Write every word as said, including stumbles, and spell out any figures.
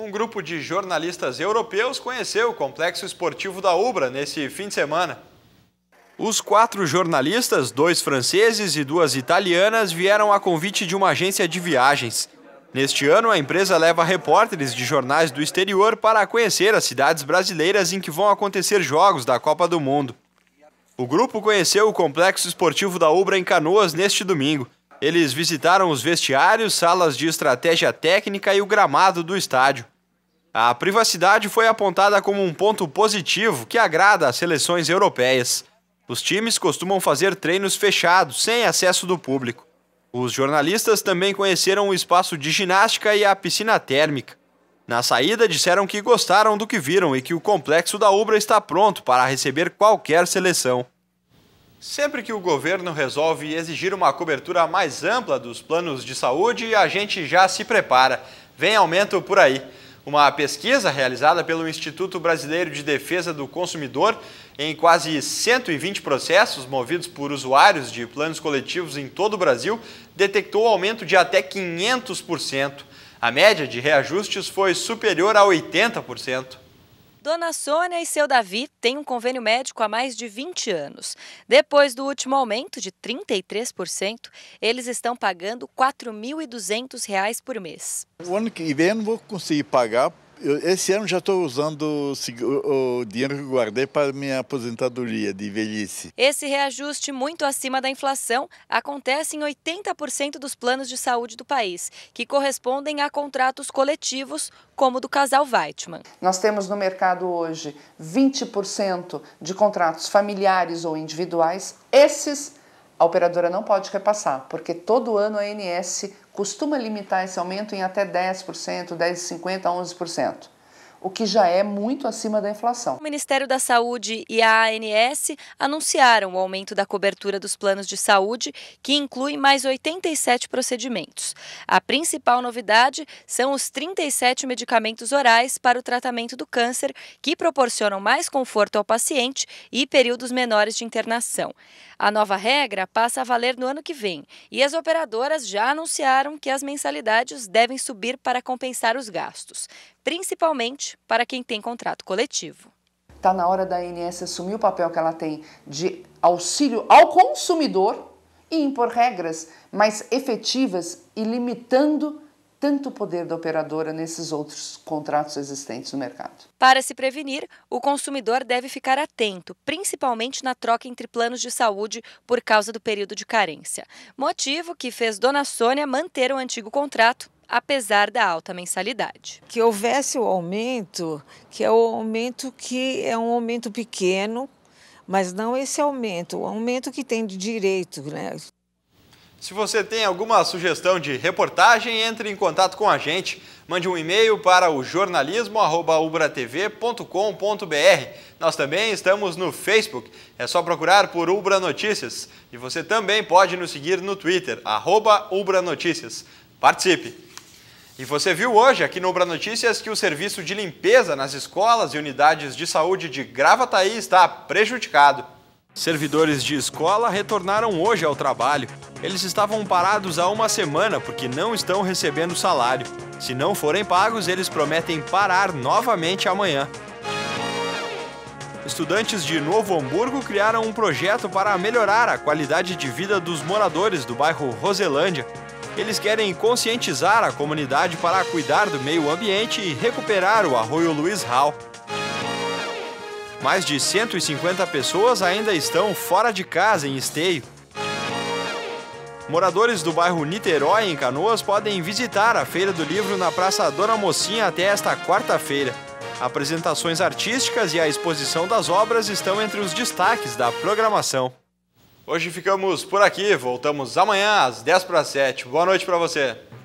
Um grupo de jornalistas europeus conheceu o complexo esportivo da Ubra nesse fim de semana. Os quatro jornalistas, dois franceses e duas italianas, vieram a convite de uma agência de viagens. Neste ano, a empresa leva repórteres de jornais do exterior para conhecer as cidades brasileiras em que vão acontecer jogos da Copa do Mundo. O grupo conheceu o complexo esportivo da Ubra em Canoas neste domingo. Eles visitaram os vestiários, salas de estratégia técnica e o gramado do estádio. A privacidade foi apontada como um ponto positivo que agrada às seleções europeias. Os times costumam fazer treinos fechados, sem acesso do público. Os jornalistas também conheceram o espaço de ginástica e a piscina térmica. Na saída, disseram que gostaram do que viram e que o complexo da Ubra está pronto para receber qualquer seleção. Sempre que o governo resolve exigir uma cobertura mais ampla dos planos de saúde, a gente já se prepara. Vem aumento por aí. Uma pesquisa realizada pelo Instituto Brasileiro de Defesa do Consumidor em quase cento e vinte processos movidos por usuários de planos coletivos em todo o Brasil detectou aumento de até quinhentos por cento. A média de reajustes foi superior a oitenta por cento. Dona Sônia e seu Davi têm um convênio médico há mais de vinte anos. Depois do último aumento de trinta e três por cento, eles estão pagando quatro mil e duzentos reais por mês. O ano que vem eu não vou conseguir pagar. Eu, esse ano já estou usando o, o dinheiro que eu guardei para minha aposentadoria de velhice. Esse reajuste muito acima da inflação acontece em oitenta por cento dos planos de saúde do país, que correspondem a contratos coletivos, como o do casal Weitmann. Nós temos no mercado hoje vinte por cento de contratos familiares ou individuais. Esses a operadora não pode repassar, porque todo ano a ANS costuma limitar esse aumento em até dez por cento, dez vírgula cinquenta por cento a onze por cento, o que já é muito acima da inflação. O Ministério da Saúde e a ANS anunciaram o aumento da cobertura dos planos de saúde, que inclui mais oitenta e sete procedimentos. A principal novidade são os trinta e sete medicamentos orais para o tratamento do câncer, que proporcionam mais conforto ao paciente e períodos menores de internação. A nova regra passa a valer no ano que vem e as operadoras já anunciaram que as mensalidades devem subir para compensar os gastos, principalmente para quem tem contrato coletivo. Está na hora da ANS assumir o papel que ela tem de auxílio ao consumidor e impor regras mais efetivas e limitando tanto o poder da operadora nesses outros contratos existentes no mercado. Para se prevenir, o consumidor deve ficar atento, principalmente na troca entre planos de saúde por causa do período de carência. Motivo que fez Dona Sônia manter o antigo contrato, apesar da alta mensalidade. Que houvesse o aumento, que é o aumento que é um aumento pequeno, mas não esse aumento, o aumento que tem de direito, né? Se você tem alguma sugestão de reportagem, entre em contato com a gente. Mande um e-mail para o jornalismo arroba ubra t v ponto com ponto b r. Nós também estamos no Facebook. É só procurar por Ubra Notícias. E você também pode nos seguir no Twitter, arroba Ubra Notícias. Participe! E você viu hoje aqui no Ubra Notícias que o serviço de limpeza nas escolas e unidades de saúde de Gravataí está prejudicado. Servidores de escola retornaram hoje ao trabalho. Eles estavam parados há uma semana porque não estão recebendo salário. Se não forem pagos, eles prometem parar novamente amanhã. Estudantes de Novo Hamburgo criaram um projeto para melhorar a qualidade de vida dos moradores do bairro Roselândia. Eles querem conscientizar a comunidade para cuidar do meio ambiente e recuperar o Arroio Luiz Hall. Mais de cento e cinquenta pessoas ainda estão fora de casa em Esteio. Moradores do bairro Niterói, em Canoas, podem visitar a Feira do Livro na Praça Dona Mocinha até esta quarta-feira. Apresentações artísticas e a exposição das obras estão entre os destaques da programação. Hoje ficamos por aqui, voltamos amanhã às dez para as sete. Boa noite para você.